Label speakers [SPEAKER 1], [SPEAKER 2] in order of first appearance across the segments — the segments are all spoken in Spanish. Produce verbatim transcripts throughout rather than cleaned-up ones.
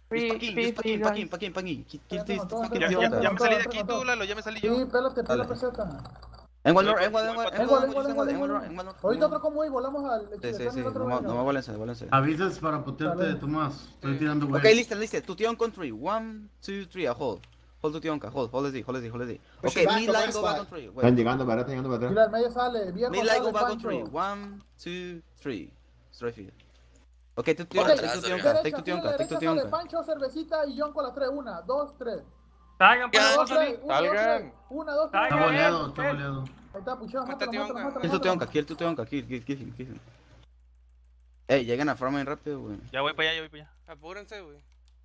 [SPEAKER 1] Free,
[SPEAKER 2] Paquín,
[SPEAKER 1] free,
[SPEAKER 2] use Paquín,
[SPEAKER 1] free,
[SPEAKER 2] Paquín,
[SPEAKER 1] guys.
[SPEAKER 2] Paquín, Paquín. Kill
[SPEAKER 3] Ya
[SPEAKER 2] this
[SPEAKER 3] tengo todo,
[SPEAKER 2] fucking
[SPEAKER 3] tengo
[SPEAKER 4] Ya,
[SPEAKER 3] todo,
[SPEAKER 4] ya,
[SPEAKER 2] idiota.
[SPEAKER 4] ya me
[SPEAKER 3] todo,
[SPEAKER 4] salí de
[SPEAKER 3] todo,
[SPEAKER 4] aquí
[SPEAKER 3] todo.
[SPEAKER 4] tú, Lalo, ya me salí
[SPEAKER 3] Sí,
[SPEAKER 4] yo.
[SPEAKER 3] pélate, pela
[SPEAKER 2] Dale.
[SPEAKER 3] peseta.
[SPEAKER 2] En
[SPEAKER 4] Voy
[SPEAKER 2] Walmart,
[SPEAKER 4] por-
[SPEAKER 2] en Walmart, en
[SPEAKER 4] voy
[SPEAKER 2] Walmart,
[SPEAKER 4] para
[SPEAKER 2] en
[SPEAKER 3] Igual,
[SPEAKER 2] Walmart,
[SPEAKER 3] igual,
[SPEAKER 2] en
[SPEAKER 3] igual,
[SPEAKER 2] Walmart, en
[SPEAKER 3] igual.
[SPEAKER 2] Walmart, en Walmart.
[SPEAKER 3] Ahorita otro como y volamos al
[SPEAKER 2] Sí, sí,
[SPEAKER 3] Chilestán y
[SPEAKER 2] sí,
[SPEAKER 3] el otro
[SPEAKER 2] no,
[SPEAKER 3] lugar.
[SPEAKER 2] no me vuelense, vuelense.
[SPEAKER 5] Avisas para putearte,
[SPEAKER 3] Dale.
[SPEAKER 5] Tomás. Estoy tirando güey.
[SPEAKER 2] Okay, listen, listen. To Tion country. One, two, three, a hold. Hold to Tionka, hold, hold Z, hold Z, hold Z.
[SPEAKER 6] Push
[SPEAKER 2] Okay,
[SPEAKER 6] it back,
[SPEAKER 2] mid
[SPEAKER 6] go
[SPEAKER 2] line
[SPEAKER 6] back
[SPEAKER 2] go back
[SPEAKER 6] spot.
[SPEAKER 2] on three.
[SPEAKER 7] Están
[SPEAKER 2] Wait.
[SPEAKER 7] llegando para atrás, llegando para
[SPEAKER 3] Mira,
[SPEAKER 7] atrás.
[SPEAKER 3] el medio sale, viejo,
[SPEAKER 2] Mid line
[SPEAKER 3] sale,
[SPEAKER 2] go back on three.
[SPEAKER 3] Pancho.
[SPEAKER 2] One, two, three. Straight field. Okay, take to
[SPEAKER 3] Ok,
[SPEAKER 2] Tionka, take to Tionka, take
[SPEAKER 3] derecha,
[SPEAKER 2] to
[SPEAKER 3] fila
[SPEAKER 2] Tionka, take to
[SPEAKER 3] derecha sale
[SPEAKER 2] Tionka.
[SPEAKER 3] Pancho, cervecita y John con las tres. Una, dos, tres.
[SPEAKER 1] Salgan,
[SPEAKER 8] Ya,
[SPEAKER 1] para
[SPEAKER 3] Dos,
[SPEAKER 1] dos,
[SPEAKER 3] tres. Una, dos, tres.
[SPEAKER 8] Salgan.
[SPEAKER 3] Una, dos, tres.
[SPEAKER 5] Está
[SPEAKER 1] Salgan.
[SPEAKER 5] boleado, está boleado.
[SPEAKER 3] Ahí está, puchado,
[SPEAKER 8] Mata
[SPEAKER 3] mátalo,
[SPEAKER 8] Tionka.
[SPEAKER 3] mátalo, mátalo.
[SPEAKER 2] Kill to
[SPEAKER 3] mátalo.
[SPEAKER 2] Tionka, kill to Tionka, kill, kill, kill him, kill him. Ey, llegan a farming rápido, güey.
[SPEAKER 4] Ya voy para allá, ya voy para allá.
[SPEAKER 8] Apúrense, güey.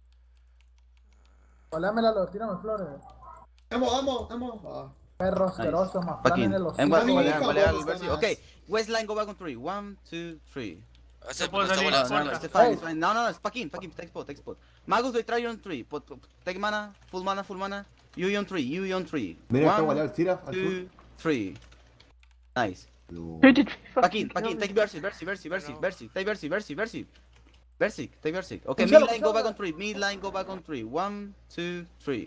[SPEAKER 3] Volámela, tírame flores.
[SPEAKER 6] Vamos, vamos, vamos. Ah.
[SPEAKER 3] Perro asqueroso, más
[SPEAKER 2] Paquín.
[SPEAKER 3] en los
[SPEAKER 2] En
[SPEAKER 6] Paquín,
[SPEAKER 2] Walmart,
[SPEAKER 6] hijo,
[SPEAKER 2] volea al
[SPEAKER 6] vos
[SPEAKER 2] versi.
[SPEAKER 6] estás
[SPEAKER 2] Okay, west line go back on three. One, two, three.
[SPEAKER 8] Ese
[SPEAKER 1] No puedo
[SPEAKER 8] está
[SPEAKER 1] salir.
[SPEAKER 2] No,
[SPEAKER 8] volando.
[SPEAKER 2] no, no, it's fine, it's fine. No, no, no, it's Paquín, Paquín, take spot, take spot. Magus, they try on three. Put, put, take mana, full mana, full mana. You on three, you on three.
[SPEAKER 7] Mira, está
[SPEAKER 2] One,
[SPEAKER 7] gualeado el Siraf al sur.
[SPEAKER 2] two, three. Nice.
[SPEAKER 7] Lo-
[SPEAKER 1] thirty-three
[SPEAKER 2] Paquín,
[SPEAKER 1] fucking
[SPEAKER 2] Paquín, take
[SPEAKER 1] kills.
[SPEAKER 2] Versi, Versi, Versi, Versi,
[SPEAKER 8] No.
[SPEAKER 2] Versi, take Versi, Versi, Versi. Versi, take Versi. Okay,
[SPEAKER 3] Puchalo,
[SPEAKER 2] mid line go
[SPEAKER 3] puchalo.
[SPEAKER 2] back on three, mid line go back on three. One, two, three.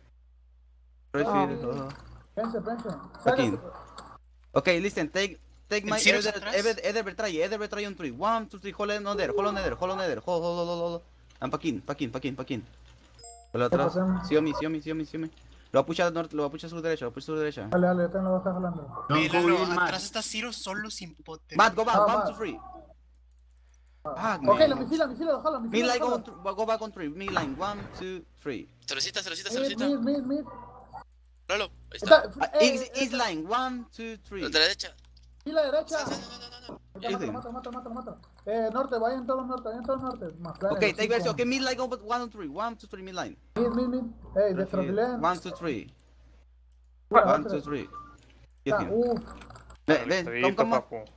[SPEAKER 2] Right
[SPEAKER 1] Ah.
[SPEAKER 2] field, uh,
[SPEAKER 3] Pense, pense.
[SPEAKER 2] Paquín. Okay, listen, take take my
[SPEAKER 8] ¿En serio
[SPEAKER 2] Eder,
[SPEAKER 8] atrás?
[SPEAKER 2] Eder, Eder Betray, Eder Betray on three. One, two, three, hold on there, hold on there, hold on there, hold, hold, hold, hold, hold. And Paquín, Paquín, Paquín, Paquín. Por atrás.
[SPEAKER 3] pasamos.
[SPEAKER 2] Siomi, Siomi, Siomi, Siomi. Lo va a puchar norte, lo va a puchar sur derecha, lo va a puchar sur derecha.
[SPEAKER 3] Dale, dale, yo tengo los dos jalando.
[SPEAKER 5] Don't go in, Matt.
[SPEAKER 8] Atrás está Ciro solo sin pote.
[SPEAKER 2] Matt, go back,
[SPEAKER 3] Ah,
[SPEAKER 2] one,
[SPEAKER 3] Matt.
[SPEAKER 2] two, three. Fuck,
[SPEAKER 3] Ok,
[SPEAKER 2] man.
[SPEAKER 3] la mifila, mifila, lo jalo,
[SPEAKER 2] Mid
[SPEAKER 3] mifila.
[SPEAKER 2] line
[SPEAKER 3] lo
[SPEAKER 2] go,
[SPEAKER 3] jalo.
[SPEAKER 2] on th- go back on three. Mid line, one, two, three.
[SPEAKER 8] Cervecita, cervecita,
[SPEAKER 3] Mid,
[SPEAKER 8] cervecita.
[SPEAKER 3] mid, mid, mid.
[SPEAKER 8] Lalo, ahí está.
[SPEAKER 3] Está,
[SPEAKER 2] Uh,
[SPEAKER 3] eh,
[SPEAKER 2] east,
[SPEAKER 3] eh,
[SPEAKER 2] east line, one, two, three.
[SPEAKER 8] De la derecha.
[SPEAKER 3] fila derecha.
[SPEAKER 8] No, no, no, no, no.
[SPEAKER 3] Ya, mátalo, mátalo, mátalo, mátalo, mátalo. Eh, norte, vayan todos los norte, vayan todos los norte. Más claro,
[SPEAKER 2] Okay,
[SPEAKER 3] los
[SPEAKER 2] take
[SPEAKER 3] cinco.
[SPEAKER 2] Versi. Okay, mid line, go one, two, three. One, two, three, mid line.
[SPEAKER 3] Mid, mid, mid. Ey, destrofilen.
[SPEAKER 2] One, two, three.
[SPEAKER 3] Pura,
[SPEAKER 2] One,
[SPEAKER 3] otra.
[SPEAKER 2] two, three. Get
[SPEAKER 3] Está,
[SPEAKER 2] him.
[SPEAKER 3] Uf.
[SPEAKER 2] Ven, ven, come, come, come.
[SPEAKER 8] ¿Cómo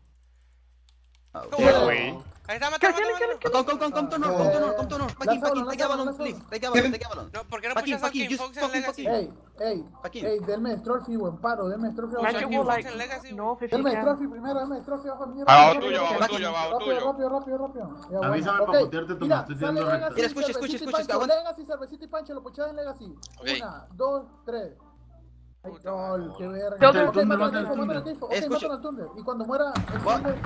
[SPEAKER 3] Yeah.
[SPEAKER 8] no, güey? Ahí está, mata, mata, mata.
[SPEAKER 2] Come, come, come, come to north, come to north, come to north. Paquín, Paquín, take Avalon, please. Take Avalon, take Avalon.
[SPEAKER 8] No, ¿por qué no
[SPEAKER 2] Paquín,
[SPEAKER 8] puchas al
[SPEAKER 2] Paquín,
[SPEAKER 8] King
[SPEAKER 2] just
[SPEAKER 8] Fox en
[SPEAKER 2] fucking
[SPEAKER 8] Legacy?
[SPEAKER 2] Paquín.
[SPEAKER 3] Ey, ey,
[SPEAKER 2] Paquín.
[SPEAKER 3] ey, denme Strophy, buen paro, denme Strophy.
[SPEAKER 8] Pucha,
[SPEAKER 1] Magic
[SPEAKER 3] abajo.
[SPEAKER 8] King
[SPEAKER 1] will
[SPEAKER 8] Fox
[SPEAKER 1] like
[SPEAKER 8] en Legacy, güey.
[SPEAKER 1] north if you
[SPEAKER 3] Denme
[SPEAKER 1] can.
[SPEAKER 3] Strophy primero, denme Strophy abajo, mierda.
[SPEAKER 4] Abajo
[SPEAKER 3] rápido,
[SPEAKER 4] tuyo, abajo
[SPEAKER 3] rápido,
[SPEAKER 4] tuyo, abajo
[SPEAKER 3] rápido,
[SPEAKER 4] tuyo.
[SPEAKER 3] Rápido, rápido, rápido. Ya, bueno,
[SPEAKER 5] Avísame
[SPEAKER 3] ok.
[SPEAKER 5] para putearte, Tomás,
[SPEAKER 3] Mira,
[SPEAKER 5] estoy
[SPEAKER 3] sale
[SPEAKER 5] tirando
[SPEAKER 3] Legacy,
[SPEAKER 5] recta.
[SPEAKER 2] Mira, escucha, escucha,
[SPEAKER 3] Cervecita y
[SPEAKER 2] escucha,
[SPEAKER 3] Pancho,
[SPEAKER 2] aguanta.
[SPEAKER 3] Legacy, cervecita y Pancho, lo puchado en Legacy.
[SPEAKER 8] Ok.
[SPEAKER 3] Una, dos, tres. Ay,
[SPEAKER 8] Puta
[SPEAKER 3] lol,
[SPEAKER 8] madre.
[SPEAKER 3] qué verga.
[SPEAKER 1] Mata el
[SPEAKER 3] Ok,
[SPEAKER 5] Thunder,
[SPEAKER 3] mata
[SPEAKER 5] mata
[SPEAKER 3] al
[SPEAKER 5] el
[SPEAKER 3] Tifo, mata al
[SPEAKER 5] Thunder.
[SPEAKER 3] Tifo. Ok,
[SPEAKER 2] Escucha.
[SPEAKER 3] mata al Thunder. Y cuando muera el
[SPEAKER 2] What?
[SPEAKER 3] Thunder...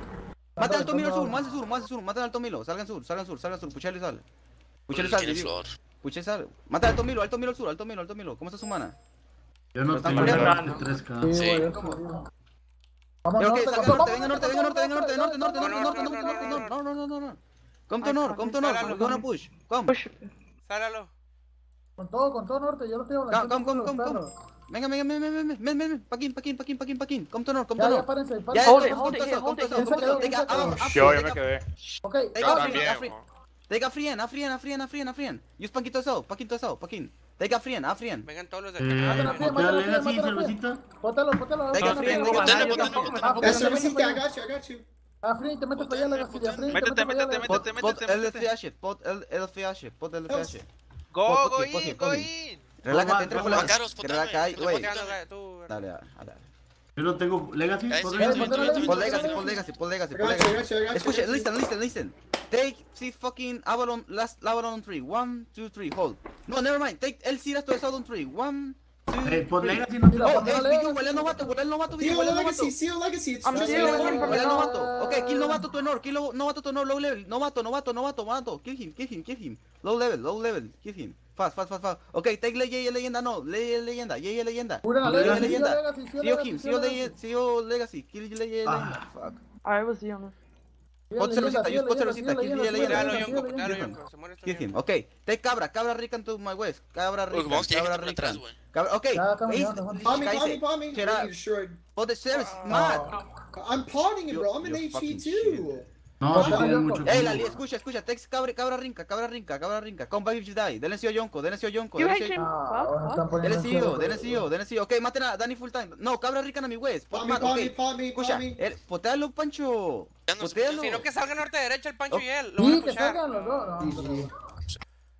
[SPEAKER 2] Mata al Tomilo al sur,
[SPEAKER 3] Thunder.
[SPEAKER 2] más al sur, más al sur, mata al Tomilo, salgan sur, salgan sur, salgan sur, puchale y sal. Puchale y
[SPEAKER 8] Tiene
[SPEAKER 2] sal, digo.
[SPEAKER 8] flor.
[SPEAKER 2] Puchale y sal. Mata al Tomilo, al Tomilo al sur, al Tomilo, al Tomilo. ¿Cómo está su mana?
[SPEAKER 5] Yo no
[SPEAKER 2] Están
[SPEAKER 5] tengo
[SPEAKER 2] peleando.
[SPEAKER 5] más que tres
[SPEAKER 3] Sí,
[SPEAKER 5] K.
[SPEAKER 3] güey,
[SPEAKER 8] Sí.
[SPEAKER 3] eso,
[SPEAKER 2] ¿Cómo?
[SPEAKER 3] digo. Vamos,
[SPEAKER 2] Ok,
[SPEAKER 3] norte,
[SPEAKER 2] salgan
[SPEAKER 3] vamos,
[SPEAKER 2] norte, venga
[SPEAKER 3] vamos,
[SPEAKER 2] norte, venga norte, venga norte, norte, norte,
[SPEAKER 3] vamos,
[SPEAKER 2] norte, norte,
[SPEAKER 3] vamos,
[SPEAKER 2] norte,
[SPEAKER 3] vamos,
[SPEAKER 2] norte,
[SPEAKER 3] vamos,
[SPEAKER 2] norte, no, no, no, no, no. Come to
[SPEAKER 1] I
[SPEAKER 2] north,
[SPEAKER 1] can't
[SPEAKER 2] come to
[SPEAKER 1] miss
[SPEAKER 2] north,
[SPEAKER 8] that.
[SPEAKER 2] we're gonna push. Come,
[SPEAKER 1] Push.
[SPEAKER 8] Sálalo.
[SPEAKER 3] Con todo, con todo norte, yo lo estoy hablando.
[SPEAKER 2] come, come, come, come,
[SPEAKER 3] perro.
[SPEAKER 2] venga, venga, venga, venga, venga, venga, venga, Paquín, Paquín, Paquín, Paquín, Paquín, come to north, come
[SPEAKER 3] Ya,
[SPEAKER 2] to
[SPEAKER 3] ya,
[SPEAKER 2] north.
[SPEAKER 3] párense,
[SPEAKER 2] Ya,
[SPEAKER 3] párense.
[SPEAKER 1] Hold
[SPEAKER 2] ya,
[SPEAKER 1] it,
[SPEAKER 2] come
[SPEAKER 1] hold
[SPEAKER 2] to
[SPEAKER 1] it,
[SPEAKER 2] south, come
[SPEAKER 1] hold
[SPEAKER 2] to
[SPEAKER 1] it.
[SPEAKER 2] south, come to south. Take a,
[SPEAKER 3] Yo
[SPEAKER 2] a- a-
[SPEAKER 4] Yo, yo
[SPEAKER 2] take
[SPEAKER 4] me
[SPEAKER 2] a-
[SPEAKER 4] quedé.
[SPEAKER 3] Ok,
[SPEAKER 2] Take
[SPEAKER 4] Yo
[SPEAKER 2] a
[SPEAKER 3] ah,
[SPEAKER 2] free,
[SPEAKER 4] también,
[SPEAKER 2] take a free.
[SPEAKER 4] mo.
[SPEAKER 2] Take a frien, a frien, a frien, a frien, a frien. Use Paquín to south, Paquín to south, Paquín. Take a frien, a frien.
[SPEAKER 8] Vengan todos los de
[SPEAKER 5] Eh,
[SPEAKER 3] Mátala,
[SPEAKER 8] acá.
[SPEAKER 3] fría,
[SPEAKER 5] putea
[SPEAKER 3] mátala, fría,
[SPEAKER 5] Legacy,
[SPEAKER 3] mátala, fría.
[SPEAKER 5] cervecita.
[SPEAKER 3] Bótalo, bótalo.
[SPEAKER 2] Take a
[SPEAKER 3] bótalo,
[SPEAKER 2] frien,
[SPEAKER 3] bótalo,
[SPEAKER 2] take a
[SPEAKER 8] Botella,
[SPEAKER 2] frien.
[SPEAKER 8] botella,
[SPEAKER 1] botella.
[SPEAKER 3] Ah,
[SPEAKER 6] Yeah,
[SPEAKER 3] free,
[SPEAKER 6] cervecita, I
[SPEAKER 3] métete
[SPEAKER 6] got you, I got you.
[SPEAKER 3] Ah, free, te metes para allá, Legacy, de free, te
[SPEAKER 4] Métete,
[SPEAKER 3] metes para allá,
[SPEAKER 4] métete,
[SPEAKER 3] Legacy.
[SPEAKER 2] Pot,
[SPEAKER 4] métete,
[SPEAKER 2] pot
[SPEAKER 4] métete,
[SPEAKER 2] L F
[SPEAKER 4] métete.
[SPEAKER 2] H, pot L F H, pot L F H.
[SPEAKER 4] Go,
[SPEAKER 2] Pot,
[SPEAKER 4] go
[SPEAKER 2] pot,
[SPEAKER 4] in,
[SPEAKER 2] pot,
[SPEAKER 4] go
[SPEAKER 2] pot.
[SPEAKER 4] in.
[SPEAKER 2] Relájate, entra por la...
[SPEAKER 8] Macaros,
[SPEAKER 2] Que relaja ahí,
[SPEAKER 8] potame.
[SPEAKER 2] güey.
[SPEAKER 8] Potame, tú.
[SPEAKER 2] Dale, dale, dale.
[SPEAKER 5] Yo no tengo Legacy.
[SPEAKER 8] Eh,
[SPEAKER 5] ¿puedo
[SPEAKER 8] sí,
[SPEAKER 5] Legacy?
[SPEAKER 8] sí, sí, sí, sí,
[SPEAKER 2] Pon
[SPEAKER 8] sí,
[SPEAKER 2] legacy,
[SPEAKER 8] sí,
[SPEAKER 2] pon
[SPEAKER 8] sí.
[SPEAKER 2] legacy, pon legacy,
[SPEAKER 6] I
[SPEAKER 2] pon
[SPEAKER 6] got you, I
[SPEAKER 2] legacy.
[SPEAKER 6] got you, I got you.
[SPEAKER 2] Escucha, listen, listen, listen. Take, see fucking Avalon, last Avalon on three. One, two, three, hold. No, never mind. Take El Siras to the south on three. One, two,
[SPEAKER 5] Eh, pon
[SPEAKER 2] three.
[SPEAKER 5] Legacy, no
[SPEAKER 3] Mira,
[SPEAKER 5] tengo.
[SPEAKER 2] Oh,
[SPEAKER 3] pon
[SPEAKER 2] eh,
[SPEAKER 3] Legacy.
[SPEAKER 2] Vigo, huele al novato, huele al novato, Vigo,
[SPEAKER 6] Seal
[SPEAKER 2] huele al novato.
[SPEAKER 6] Legacy, Seal Legacy. It's
[SPEAKER 1] I'm
[SPEAKER 6] just
[SPEAKER 1] sealing
[SPEAKER 6] like
[SPEAKER 1] him
[SPEAKER 6] one.
[SPEAKER 1] from
[SPEAKER 2] Huele al
[SPEAKER 1] the
[SPEAKER 2] novato. Okay, kill novato to honor, kill lo- novato to honor, low level. Novato, novato, novato, novato. Kill him, kill him, kill him. Low level, low level, kill him. Fast, fast, fast, fast. Okay, take le Yeye leyenda, no, le leyenda, Yeye leyenda.
[SPEAKER 3] Pura
[SPEAKER 5] Pon
[SPEAKER 3] Legacy,
[SPEAKER 5] Legacy.
[SPEAKER 3] Seal Legacy, Seal
[SPEAKER 2] See
[SPEAKER 3] Legacy,
[SPEAKER 2] him,
[SPEAKER 3] Seal
[SPEAKER 2] see
[SPEAKER 3] Legacy.
[SPEAKER 2] see legacy, kill le leyenda.
[SPEAKER 5] Ah.
[SPEAKER 2] Fuck.
[SPEAKER 1] I was the honest.
[SPEAKER 3] Seal
[SPEAKER 2] Pot cervecita,
[SPEAKER 3] leyenda,
[SPEAKER 2] use pot
[SPEAKER 3] seal
[SPEAKER 2] cervecita,
[SPEAKER 3] leyenda,
[SPEAKER 2] kill
[SPEAKER 3] seal
[SPEAKER 2] le leyenda.
[SPEAKER 8] Dale,
[SPEAKER 3] leyenda,
[SPEAKER 8] Yonko,
[SPEAKER 3] seal
[SPEAKER 8] dale,
[SPEAKER 3] leyenda.
[SPEAKER 8] Yonko. Se muere esta
[SPEAKER 2] Kill him.
[SPEAKER 8] mierda.
[SPEAKER 2] Okay, take cabra, cabra rican to my west. Cabra
[SPEAKER 8] Uy,
[SPEAKER 2] rican,
[SPEAKER 8] vamos, tiene
[SPEAKER 2] cabra
[SPEAKER 8] gente atrás,
[SPEAKER 2] rican.
[SPEAKER 8] güey.
[SPEAKER 2] Cabra, okay.
[SPEAKER 3] Ya, estamos
[SPEAKER 2] Ace-
[SPEAKER 3] llegando, vamos.
[SPEAKER 6] Palmy,
[SPEAKER 2] Guys,
[SPEAKER 6] palmy,
[SPEAKER 2] eh,
[SPEAKER 6] palmy.
[SPEAKER 2] check
[SPEAKER 6] Really
[SPEAKER 2] out.
[SPEAKER 6] destroyed.
[SPEAKER 2] Oh, the service, mad.
[SPEAKER 6] I'm pawning it, bro. I'm an
[SPEAKER 2] You
[SPEAKER 6] H
[SPEAKER 2] fucking
[SPEAKER 6] P too.
[SPEAKER 5] No,
[SPEAKER 3] Botella,
[SPEAKER 5] sí tienen
[SPEAKER 3] Yonko.
[SPEAKER 5] mucho.
[SPEAKER 2] Ey, Lali, escucha, escucha, text cabra, cabra rinca, cabra rinca, cabra rinca. Come back if you die. Denle a Yonko, denle a Yonko,
[SPEAKER 1] You
[SPEAKER 2] denle
[SPEAKER 1] hate him?
[SPEAKER 3] Ah, bueno,
[SPEAKER 1] What?
[SPEAKER 3] están
[SPEAKER 1] What?
[SPEAKER 3] poniendo
[SPEAKER 2] Denle
[SPEAKER 3] en
[SPEAKER 2] CEO,
[SPEAKER 3] cero,
[SPEAKER 2] denle
[SPEAKER 3] pero-
[SPEAKER 2] CEO, denle CEO. Ok, maten a Danny full time. No, cabra rican a mi west. Pot
[SPEAKER 6] Palmy,
[SPEAKER 2] mad,
[SPEAKER 6] palmy,
[SPEAKER 2] ok.
[SPEAKER 6] palmy,
[SPEAKER 2] Escucha,
[SPEAKER 6] palmy.
[SPEAKER 2] el, potealo, Pancho.
[SPEAKER 8] Ya no sé,
[SPEAKER 2] Potealo.
[SPEAKER 8] sino que salga norte derecha el Pancho
[SPEAKER 2] Oh.
[SPEAKER 8] y él. Lo van
[SPEAKER 3] Sí,
[SPEAKER 8] a
[SPEAKER 3] que
[SPEAKER 8] puchar.
[SPEAKER 3] salgan los dos. No,
[SPEAKER 6] G G.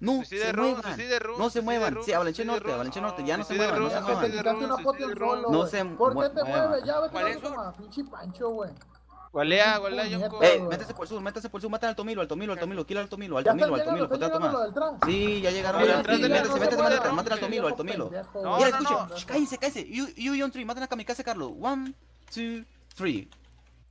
[SPEAKER 2] No
[SPEAKER 4] Suicide
[SPEAKER 2] se
[SPEAKER 4] room,
[SPEAKER 2] muevan.
[SPEAKER 4] suicide room,
[SPEAKER 2] No se
[SPEAKER 4] suicide
[SPEAKER 2] muevan.
[SPEAKER 4] room,
[SPEAKER 2] Sí, avalanche
[SPEAKER 4] suicide
[SPEAKER 2] norte,
[SPEAKER 4] room.
[SPEAKER 2] avalanche norte. Ya no se
[SPEAKER 4] Suicide
[SPEAKER 2] muevan, no
[SPEAKER 4] room,
[SPEAKER 2] se
[SPEAKER 3] Que te
[SPEAKER 2] muevan.
[SPEAKER 4] suicide
[SPEAKER 3] quitaste
[SPEAKER 4] room,
[SPEAKER 3] una foto en
[SPEAKER 4] suicide
[SPEAKER 3] solo,
[SPEAKER 4] room.
[SPEAKER 2] No
[SPEAKER 3] güey.
[SPEAKER 2] se
[SPEAKER 3] ¿Por qué te
[SPEAKER 2] mueva.
[SPEAKER 3] mueves? Ya vete
[SPEAKER 8] ¿Cuál
[SPEAKER 3] a
[SPEAKER 8] es
[SPEAKER 3] la
[SPEAKER 8] sur?
[SPEAKER 3] toma, pinche Pancho, güey.
[SPEAKER 4] Golea, golea, Yonko.
[SPEAKER 3] Puñeta.
[SPEAKER 2] Eh, métese por el sur, métese por el sur, matan al Tomilo, al Tomilo, al Tomilo, kill al Tomilo, al
[SPEAKER 3] Ya
[SPEAKER 2] Tomilo,
[SPEAKER 3] están
[SPEAKER 2] al
[SPEAKER 3] llegando,
[SPEAKER 2] Tomilo,
[SPEAKER 3] están
[SPEAKER 2] contrata
[SPEAKER 3] llegando
[SPEAKER 2] más.
[SPEAKER 3] los del trans.
[SPEAKER 2] Sí, ya llegaron.
[SPEAKER 4] Pero
[SPEAKER 2] ya,
[SPEAKER 4] atrás
[SPEAKER 2] sí,
[SPEAKER 4] de mí
[SPEAKER 2] métese,
[SPEAKER 4] no se
[SPEAKER 2] métese,
[SPEAKER 4] puede,
[SPEAKER 2] métese,
[SPEAKER 4] ¿no?
[SPEAKER 2] maten al Tomilo, al Tomilo.
[SPEAKER 4] No,
[SPEAKER 2] Mira,
[SPEAKER 4] no,
[SPEAKER 2] escuchen,
[SPEAKER 4] no.
[SPEAKER 2] shh, cállense, cállense. You, you y on three, maten a Kamikaze Carlos. One, two, three.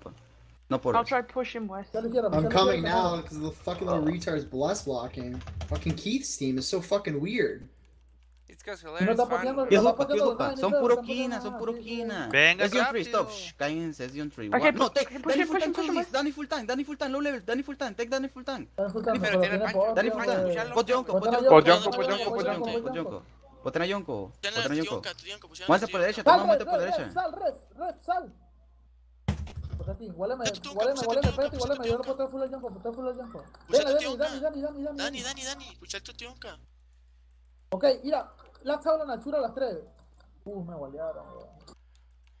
[SPEAKER 2] preocupa. No por
[SPEAKER 1] I'll
[SPEAKER 2] eso.
[SPEAKER 1] try pushing west.
[SPEAKER 3] Ya lo hicieron,
[SPEAKER 6] I'm
[SPEAKER 3] ya lo
[SPEAKER 6] coming
[SPEAKER 3] hicieron,
[SPEAKER 6] now because the fucking little retards bless blocking. Fucking Keith's team is so fucking weird.
[SPEAKER 8] It's cause
[SPEAKER 3] No
[SPEAKER 8] hilarious
[SPEAKER 3] está
[SPEAKER 8] fan,
[SPEAKER 3] pateando,
[SPEAKER 8] güey.
[SPEAKER 2] ¿Qué
[SPEAKER 3] no está
[SPEAKER 2] jupa? ¿Qué
[SPEAKER 3] pateando
[SPEAKER 2] jupa?
[SPEAKER 3] nada,
[SPEAKER 2] Son
[SPEAKER 3] ni
[SPEAKER 2] puro
[SPEAKER 3] nada,
[SPEAKER 2] quina,
[SPEAKER 3] nada,
[SPEAKER 2] son puro
[SPEAKER 3] sí, sí.
[SPEAKER 2] quina.
[SPEAKER 4] Venga,
[SPEAKER 2] Es Dion three,
[SPEAKER 4] rápido.
[SPEAKER 2] stop. Shh, cállense, es Dion three.
[SPEAKER 1] Okay,
[SPEAKER 2] What? No,
[SPEAKER 1] push-
[SPEAKER 2] take,
[SPEAKER 1] push
[SPEAKER 2] Danny
[SPEAKER 1] him,
[SPEAKER 2] full
[SPEAKER 1] push
[SPEAKER 2] time,
[SPEAKER 1] him, push him,
[SPEAKER 2] please.
[SPEAKER 1] push.
[SPEAKER 2] Danny full time, Danny full time, low level, Danny full time, take Danny full time.
[SPEAKER 3] Está disfrutando,
[SPEAKER 8] Pero
[SPEAKER 3] pero
[SPEAKER 8] tiene
[SPEAKER 3] tiene
[SPEAKER 8] pancho,
[SPEAKER 3] poder,
[SPEAKER 2] Danny
[SPEAKER 3] tío,
[SPEAKER 2] full
[SPEAKER 3] güey.
[SPEAKER 2] time.
[SPEAKER 8] Pushalo.
[SPEAKER 2] Pot Yonko, pot
[SPEAKER 3] Botana
[SPEAKER 2] Yonko,
[SPEAKER 9] Pot
[SPEAKER 2] pot
[SPEAKER 9] Yonko,
[SPEAKER 2] Yonko,
[SPEAKER 9] pot Yonko,
[SPEAKER 2] pot
[SPEAKER 9] pot
[SPEAKER 2] Yonko,
[SPEAKER 9] Yonko.
[SPEAKER 2] pot Yonko. Botana Yonko,
[SPEAKER 7] Pusieron
[SPEAKER 2] botana
[SPEAKER 7] a
[SPEAKER 2] Yonko.
[SPEAKER 7] Tionka, Tionka, pusieron a
[SPEAKER 2] Muévanse por
[SPEAKER 7] Tionka.
[SPEAKER 2] derecha,
[SPEAKER 3] Sal,
[SPEAKER 2] toma, muévete
[SPEAKER 3] red,
[SPEAKER 2] por
[SPEAKER 3] red, red,
[SPEAKER 2] derecha.
[SPEAKER 3] sal, red, red, sal. Pues aquí, huéleme,
[SPEAKER 7] Pusiste un
[SPEAKER 3] huéleme,
[SPEAKER 7] campo,
[SPEAKER 3] huéleme,
[SPEAKER 7] pusiste
[SPEAKER 3] espérate,
[SPEAKER 7] un
[SPEAKER 3] huéleme,
[SPEAKER 7] campo,
[SPEAKER 3] yo lo
[SPEAKER 7] pusiste un
[SPEAKER 3] poteo full al jumpo, poteo full al jumpo.
[SPEAKER 7] Pusiste
[SPEAKER 3] Dale,
[SPEAKER 7] un
[SPEAKER 3] Dani,
[SPEAKER 7] Tionka.
[SPEAKER 3] Dani, Dani, Dani, Dani.
[SPEAKER 7] Dani, Dani, Dani, pucha tu Tionka.
[SPEAKER 3] Ok, mira, la tabla Nachura a las tres. Uh, me gualearon, weón.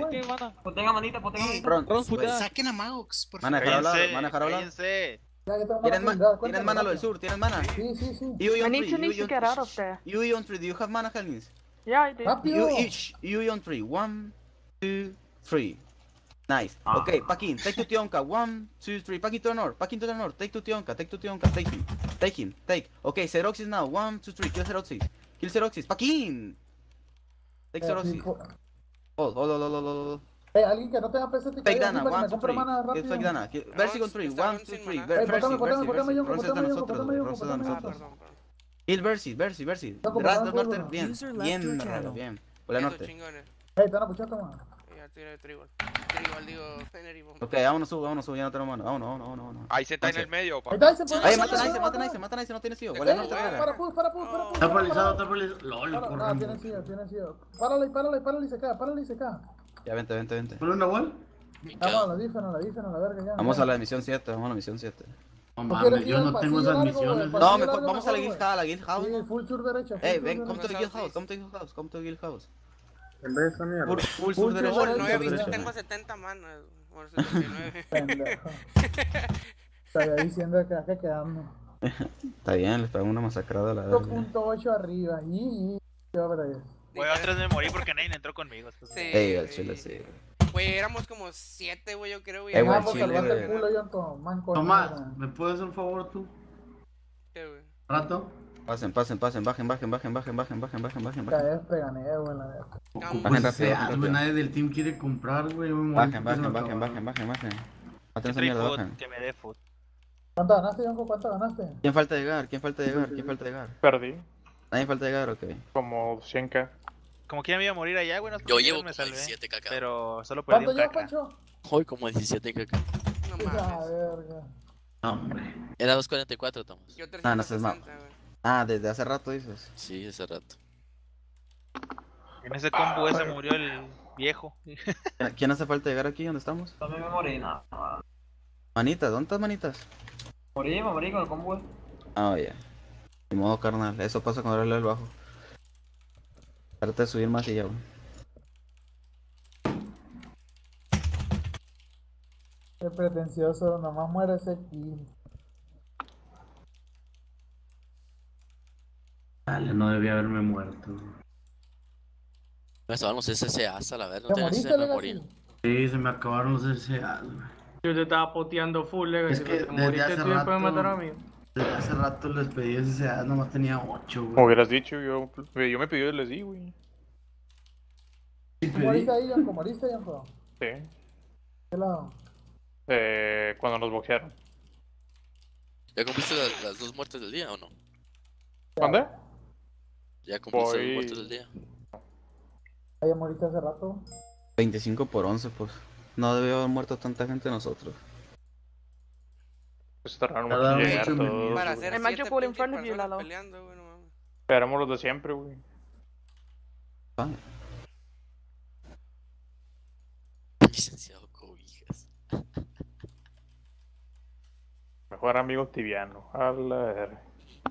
[SPEAKER 3] güey.
[SPEAKER 10] Tiene mana.
[SPEAKER 1] Potenga manita, potenga manita.
[SPEAKER 2] Ron,
[SPEAKER 10] Ron, putea.
[SPEAKER 6] Saquen a Maux, por
[SPEAKER 2] Van a
[SPEAKER 6] favor.
[SPEAKER 2] dejar hablar,
[SPEAKER 4] Cállense,
[SPEAKER 2] van a dejar hablar.
[SPEAKER 4] cállense.
[SPEAKER 3] Ya, ya tengo
[SPEAKER 2] ¿Tienen,
[SPEAKER 3] mana
[SPEAKER 2] ma-
[SPEAKER 3] full, ya,
[SPEAKER 2] ¿tienen
[SPEAKER 3] cuéntame,
[SPEAKER 2] mana lo del
[SPEAKER 3] rápido.
[SPEAKER 2] sur? ¿Tienen mana?
[SPEAKER 3] Sí, sí, sí.
[SPEAKER 2] You on
[SPEAKER 1] Manicho
[SPEAKER 2] three,
[SPEAKER 1] needs
[SPEAKER 2] you
[SPEAKER 1] to get out of there.
[SPEAKER 2] you on three, do you have mana, Helens?
[SPEAKER 1] Yeah, I did.
[SPEAKER 3] Rápido.
[SPEAKER 2] You each, you on three. One, two, three. Nice. Okay, Pakin, take to Tionka. One, two, three. Pakin to the north. Pakin to the north. Take to Tionka. Take to Tionka. Take him. Take him. Take. Okay, Xeroxis now. One, two, three. Kill Xeroxis. Kill Xeroxis. Pakin. Take
[SPEAKER 3] Eh,
[SPEAKER 2] Xeroxis.
[SPEAKER 3] sí, fu-
[SPEAKER 2] Hold, hold, hold, hold, hold, hold.
[SPEAKER 3] Eh, alguien que no tenga P C T
[SPEAKER 2] Fake
[SPEAKER 3] que
[SPEAKER 2] Dana,
[SPEAKER 3] me
[SPEAKER 2] one, two,
[SPEAKER 3] compre
[SPEAKER 2] three.
[SPEAKER 3] mana
[SPEAKER 2] Get
[SPEAKER 3] rápido.
[SPEAKER 2] fake Dana. Get- Versi con three,
[SPEAKER 8] está
[SPEAKER 2] one,
[SPEAKER 8] con
[SPEAKER 2] two,
[SPEAKER 8] sin
[SPEAKER 2] three.
[SPEAKER 8] mana.
[SPEAKER 2] Ver-
[SPEAKER 3] Ey,
[SPEAKER 2] Versi,
[SPEAKER 3] potame, potame,
[SPEAKER 2] Versi,
[SPEAKER 3] potame,
[SPEAKER 2] Versi.
[SPEAKER 3] Yonko,
[SPEAKER 2] Ronce es de
[SPEAKER 3] potame, Yonko,
[SPEAKER 2] nosotros,
[SPEAKER 3] potame,
[SPEAKER 2] güey.
[SPEAKER 3] Yonko,
[SPEAKER 2] Ronce es de
[SPEAKER 3] potame,
[SPEAKER 8] Ah,
[SPEAKER 3] Yonko.
[SPEAKER 2] nosotros.
[SPEAKER 8] perdón, perdón.
[SPEAKER 2] Heal Versi, Versi, Versi.
[SPEAKER 3] Yonko,
[SPEAKER 2] Ras
[SPEAKER 3] potame
[SPEAKER 2] del
[SPEAKER 3] full,
[SPEAKER 2] norte,
[SPEAKER 3] bro.
[SPEAKER 2] bien. Bien, Nara, bien. Por la
[SPEAKER 8] Esos
[SPEAKER 2] norte.
[SPEAKER 8] chingones.
[SPEAKER 3] Ey, te van a puchar, toma.
[SPEAKER 8] Ya tiré tribal. Tribal, digo, Energy Bomb.
[SPEAKER 2] Ok, vámonos, sub, vámonos, sub, ya no tenemos mano. Vámonos, vámonos, vámonos, vámonos.
[SPEAKER 9] Ahí se está en
[SPEAKER 2] Once.
[SPEAKER 9] el medio,
[SPEAKER 3] Ahí
[SPEAKER 9] pa.
[SPEAKER 3] está, ahí se puede.
[SPEAKER 2] Ahí,
[SPEAKER 3] ahí
[SPEAKER 2] mata
[SPEAKER 3] se
[SPEAKER 2] Nice,
[SPEAKER 3] puede,
[SPEAKER 2] mata
[SPEAKER 3] mata.
[SPEAKER 2] Nice, mata Nice, no tiene sido.
[SPEAKER 8] Eh,
[SPEAKER 2] Por la
[SPEAKER 3] Eh,
[SPEAKER 2] norte,
[SPEAKER 8] para,
[SPEAKER 3] para,
[SPEAKER 2] Rara.
[SPEAKER 3] para, push, para, push, para, push.
[SPEAKER 5] Está
[SPEAKER 3] para,
[SPEAKER 5] paralizado,
[SPEAKER 3] para.
[SPEAKER 5] está paralizado. LOL,
[SPEAKER 3] Para, no,
[SPEAKER 5] corran.
[SPEAKER 3] tiene sido, tiene sido. Párale, párale, párale y se cae, párale y se cae.
[SPEAKER 2] Ya, vente, vente, vente.
[SPEAKER 5] ¿Pone una wall?
[SPEAKER 3] Vamos a la difen, a la difen, a la verga ya.
[SPEAKER 2] Vamos a la misión siete, vamos a la misión siete.
[SPEAKER 5] No
[SPEAKER 3] ¿No quieres
[SPEAKER 5] mames,
[SPEAKER 3] ir
[SPEAKER 5] yo
[SPEAKER 3] al
[SPEAKER 5] no tengo
[SPEAKER 3] pasillo
[SPEAKER 5] esas
[SPEAKER 3] largo, güey?
[SPEAKER 5] misiones.
[SPEAKER 3] El
[SPEAKER 2] No,
[SPEAKER 3] pasillo
[SPEAKER 2] mejor
[SPEAKER 3] largo
[SPEAKER 2] vamos a la
[SPEAKER 3] mejor,
[SPEAKER 2] guild
[SPEAKER 3] güey.
[SPEAKER 2] house, la guild house.
[SPEAKER 3] Sí, full sur derecha. full
[SPEAKER 2] Ey,
[SPEAKER 3] sur
[SPEAKER 2] ven,
[SPEAKER 3] derecha.
[SPEAKER 2] come to the
[SPEAKER 8] South
[SPEAKER 2] guild house,
[SPEAKER 8] east.
[SPEAKER 2] come to the guild house, come to the guild house.
[SPEAKER 3] En vez de esa mierda.
[SPEAKER 2] Full, full
[SPEAKER 3] Full
[SPEAKER 2] sur
[SPEAKER 3] sur
[SPEAKER 2] derecha,
[SPEAKER 8] No,
[SPEAKER 3] derecha,
[SPEAKER 8] no
[SPEAKER 2] sur
[SPEAKER 8] he visto,
[SPEAKER 2] derecha.
[SPEAKER 8] tengo setenta manas. Por setenta y nueve.
[SPEAKER 3] Pendejo. Estaría diciendo que acá quedando.
[SPEAKER 2] Está bien, les pegamos una masacrada a la
[SPEAKER 3] cinco
[SPEAKER 2] verga.
[SPEAKER 3] punto ocho arriba. Y, y, qué obra es.
[SPEAKER 4] Güey, otras me morí porque nadie entró conmigo.
[SPEAKER 8] Sí,
[SPEAKER 2] Ey, al
[SPEAKER 8] güey.
[SPEAKER 2] chile, sí.
[SPEAKER 8] Güey, éramos como siete, güey, yo creo, güey.
[SPEAKER 2] Eh, güey,
[SPEAKER 3] Vamos,
[SPEAKER 2] chile,
[SPEAKER 3] salvate el
[SPEAKER 2] güey.
[SPEAKER 3] culo, Yonko. Manco.
[SPEAKER 5] Tomás,
[SPEAKER 3] mierda.
[SPEAKER 5] ¿me puedes hacer un favor tú?
[SPEAKER 8] ¿Qué, güey?
[SPEAKER 5] ¿Rato?
[SPEAKER 2] Pasen, pasen, pasen, bajen, bajen, bajen, bajen, bajen, bajen, bajen, bajen, bajen.
[SPEAKER 3] Caes, pegané, güey, la verga.
[SPEAKER 8] Bajen
[SPEAKER 5] Pues
[SPEAKER 2] rápido,
[SPEAKER 5] ese
[SPEAKER 2] bajen
[SPEAKER 5] güey,
[SPEAKER 2] rápido.
[SPEAKER 5] nadie del team quiere comprar, güey. me
[SPEAKER 2] Bajen,
[SPEAKER 5] morí,
[SPEAKER 2] bajen,
[SPEAKER 5] se me
[SPEAKER 2] bajen,
[SPEAKER 5] acabaron.
[SPEAKER 2] bajen, bajen, bajen. Maten
[SPEAKER 4] Que
[SPEAKER 2] esa
[SPEAKER 4] trae
[SPEAKER 2] mierda,
[SPEAKER 4] food,
[SPEAKER 2] bajen.
[SPEAKER 4] que me dé food.
[SPEAKER 3] ¿Cuánto ganaste, Yonko? ¿Cuánto ganaste?
[SPEAKER 2] ¿Quién falta llegar? ¿Quién falta llegar? ¿Quién falta llegar?
[SPEAKER 1] Perdí.
[SPEAKER 2] ¿Nadie falta llegar? Ok.
[SPEAKER 1] Como cien k.
[SPEAKER 4] Como que ya me iba a morir allá, güey. No sé
[SPEAKER 7] Yo
[SPEAKER 4] por qué
[SPEAKER 7] llevo
[SPEAKER 4] me
[SPEAKER 7] como
[SPEAKER 4] salvé.
[SPEAKER 7] diecisiete caca.
[SPEAKER 4] Pero solo perdí
[SPEAKER 3] ¿Cuánto
[SPEAKER 4] un
[SPEAKER 3] llevas,
[SPEAKER 4] caca.
[SPEAKER 3] Pancho?
[SPEAKER 7] Hoy como diecisiete caca.
[SPEAKER 8] No
[SPEAKER 3] La
[SPEAKER 8] mames.
[SPEAKER 3] verga.
[SPEAKER 5] No, hombre.
[SPEAKER 7] Era dos cuarenta y cuatro, Tomás.
[SPEAKER 8] Yo
[SPEAKER 2] Ah, no seas
[SPEAKER 8] trescientos sesenta, güey.
[SPEAKER 2] Ah, desde hace rato dices.
[SPEAKER 7] Sí, hace rato.
[SPEAKER 4] En ese combo ese murió el viejo.
[SPEAKER 2] ¿Quién- ¿Quién hace falta llegar aquí? ¿Dónde estamos?
[SPEAKER 1] También me morí, nada.
[SPEAKER 2] Manitas, ¿dónde estás, manitas?
[SPEAKER 1] Morí, me morí con el combo.
[SPEAKER 2] Ah, ya. De modo carnal, eso pasa cuando eres el bajo. Trata de subir más y ya, güey.
[SPEAKER 3] Qué pretencioso, nomás muere ese kill.
[SPEAKER 5] Dale, no debía haberme muerto.
[SPEAKER 7] Me estaban los S S As a la vez, no
[SPEAKER 3] ¿Te
[SPEAKER 7] tenía
[SPEAKER 3] moriste,
[SPEAKER 7] S S A, me
[SPEAKER 3] Legacy?
[SPEAKER 7] morí.
[SPEAKER 5] Sí, se me acabaron los S A, güey.
[SPEAKER 1] Yo te estaba poteando full, Legacy.
[SPEAKER 5] Es que
[SPEAKER 1] pero te
[SPEAKER 5] desde
[SPEAKER 1] moriste
[SPEAKER 5] hace
[SPEAKER 1] tú y después me
[SPEAKER 5] rato-
[SPEAKER 1] mataron a mí.
[SPEAKER 5] Desde hace rato les pedí S A, nomás tenía ocho,
[SPEAKER 1] Como
[SPEAKER 5] güey.
[SPEAKER 1] hubieras dicho, yo, yo me pidió y les di, güey.
[SPEAKER 5] Sí,
[SPEAKER 3] ¿Tú
[SPEAKER 5] pedí.
[SPEAKER 3] moriste ahí, Yonko? ¿Moriste, Yonko?
[SPEAKER 1] Sí.
[SPEAKER 3] ¿Qué lado?
[SPEAKER 1] Eh, cuando nos boxearon.
[SPEAKER 7] ¿Ya cumpliste la- las dos muertes del día o no?
[SPEAKER 1] ¿Dónde?
[SPEAKER 7] ¿Ya cumpliste
[SPEAKER 1] Voy-
[SPEAKER 7] las dos muertes del día?
[SPEAKER 3] Ahí ya moriste hace rato.
[SPEAKER 2] veinticinco por once, pues. No debió haber muerto tanta gente nosotros.
[SPEAKER 1] Pues tardaron
[SPEAKER 5] Tardaron
[SPEAKER 1] mucho en llegar
[SPEAKER 5] mucho en
[SPEAKER 1] todos.
[SPEAKER 8] Para
[SPEAKER 1] güey.
[SPEAKER 8] hacer
[SPEAKER 1] Pues,
[SPEAKER 8] siete
[SPEAKER 1] Macho por in
[SPEAKER 8] pinches
[SPEAKER 1] front of you,
[SPEAKER 8] personas
[SPEAKER 1] Lalo.
[SPEAKER 8] peleando, güey, no mames.
[SPEAKER 1] Éramos los de siempre, güey.
[SPEAKER 2] Ah,
[SPEAKER 7] Licenciado Cobijas.
[SPEAKER 1] Mejor amigo tibiano. A la verga.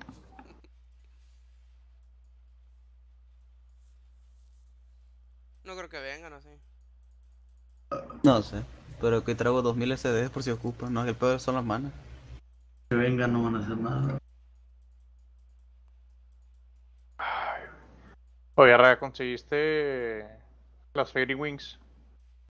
[SPEAKER 8] No creo que vengan así.
[SPEAKER 2] no sé. Pero que traigo dos mil S Ds por si ocupan. No, el peor son las manos.
[SPEAKER 5] Que vengan, no van a hacer nada.
[SPEAKER 1] Oye, Raga, ¿conseguiste las Fairy Wings?